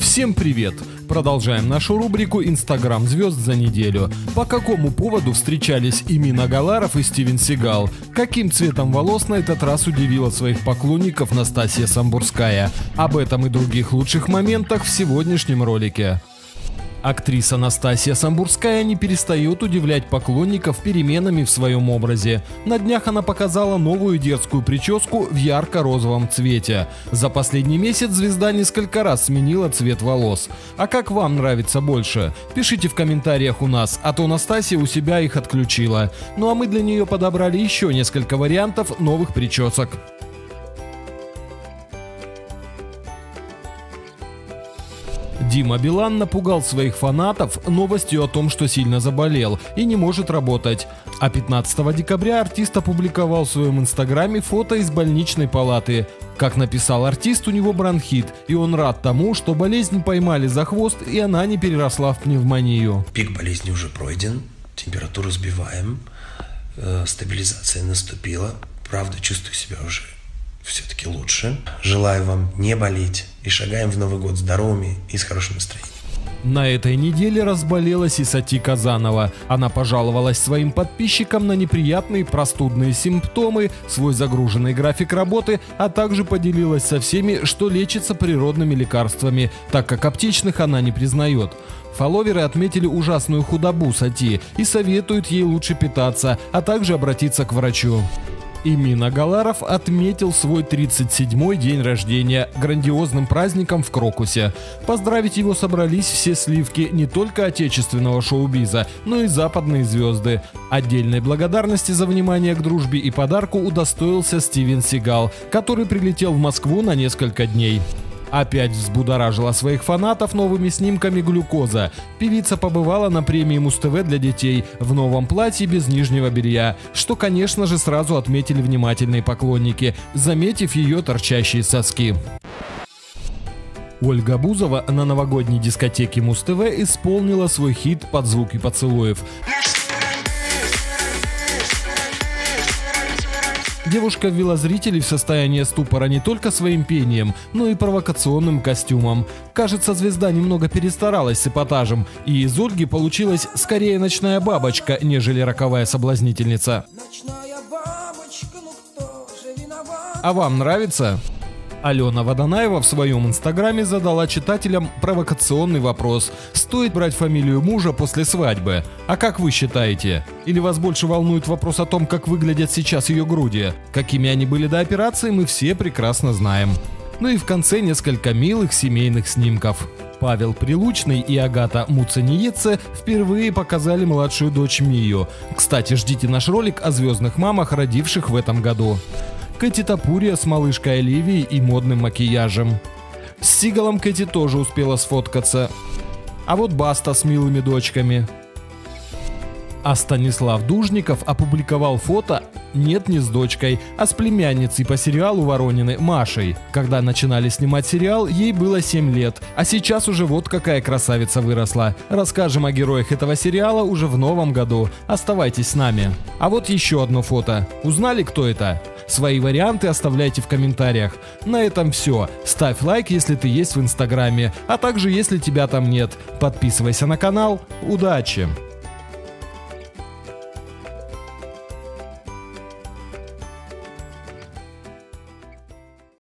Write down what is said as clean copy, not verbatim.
Всем привет! Продолжаем нашу рубрику «Инстаграм звезд за неделю». По какому поводу встречались Эмин Агаларов и Стивен Сигал? Каким цветом волос на этот раз удивила своих поклонников Настасья Самбурская? Об этом и других лучших моментах в сегодняшнем ролике. Актриса Настасья Самбурская не перестает удивлять поклонников переменами в своем образе. На днях она показала новую дерзкую прическу в ярко-розовом цвете. За последний месяц звезда несколько раз сменила цвет волос. А как вам нравится больше? Пишите в комментариях у нас, а то Настасья у себя их отключила. Ну а мы для нее подобрали еще несколько вариантов новых причесок. Дима Билан напугал своих фанатов новостью о том, что сильно заболел и не может работать. А 15 декабря артист опубликовал в своем инстаграме фото из больничной палаты. Как написал артист, у него бронхит, и он рад тому, что болезнь поймали за хвост и она не переросла в пневмонию. Пик болезни уже пройден, температуру сбиваем, стабилизация наступила. Правда, чувствую себя уже все-таки лучше. Желаю вам не болеть и шагаем в Новый год здоровыми и с хорошим настроением. На этой неделе разболелась и Сати Казанова. Она пожаловалась своим подписчикам на неприятные простудные симптомы, свой загруженный график работы, а также поделилась со всеми, что лечится природными лекарствами, так как аптечных она не признает. Фолловеры отметили ужасную худобу Сати и советуют ей лучше питаться, а также обратиться к врачу. Эмин Агаларов отметил свой 37-й день рождения грандиозным праздником в Крокусе. Поздравить его собрались все сливки не только отечественного шоу-биза, но и западные звезды. Отдельной благодарности за внимание к дружбе и подарку удостоился Стивен Сигал, который прилетел в Москву на несколько дней. Опять взбудоражила своих фанатов новыми снимками глюкоза. Певица побывала на премии Муз-ТВ для детей в новом платье без нижнего белья, что, конечно же, сразу отметили внимательные поклонники, заметив ее торчащие соски. Ольга Бузова на новогодней дискотеке Муз-ТВ исполнила свой хит под звуки поцелуев. Девушка ввела зрителей в состояние ступора не только своим пением, но и провокационным костюмом. Кажется, звезда немного перестаралась с эпатажем, и из Ольги получилась скорее ночная бабочка, нежели роковая соблазнительница. А вам нравится? Алена Водонаева в своем инстаграме задала читателям провокационный вопрос: стоит брать фамилию мужа после свадьбы? А как вы считаете? Или вас больше волнует вопрос о том, как выглядят сейчас ее груди? Какими они были до операции, мы все прекрасно знаем. Ну и в конце несколько милых семейных снимков. Павел Прилучный и Агата Муцениеце впервые показали младшую дочь Мию. Кстати, ждите наш ролик о звездных мамах, родивших в этом году. Кэти Топурия с малышкой Оливией и модным макияжем. С Сигалом Кэти тоже успела сфоткаться. А вот Баста с милыми дочками. А Станислав Дужников опубликовал фото нет, не с дочкой, а с племянницей по сериалу Воронины Машей. Когда начинали снимать сериал, ей было 7 лет, а сейчас уже вот какая красавица выросла. Расскажем о героях этого сериала уже в новом году. Оставайтесь с нами. А вот еще одно фото. Узнали, кто это? Свои варианты оставляйте в комментариях. На этом все. Ставь лайк, если ты есть в инстаграме, а также если тебя там нет. Подписывайся на канал. Удачи!